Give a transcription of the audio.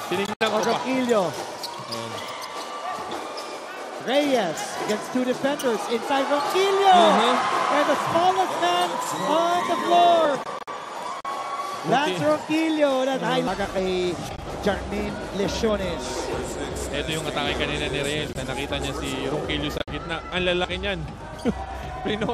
Tinignan ko pa. Ronquillo. Reyes against two defenders. Inside Ronquillo. And the smallest man on the floor. That's Ronquillo. That's high. Kay Jarmin Lesiones. Ito yung atake kanina ni Reyes na nakita niya si Ronquillo sa gitna. Ang lalaki niyan.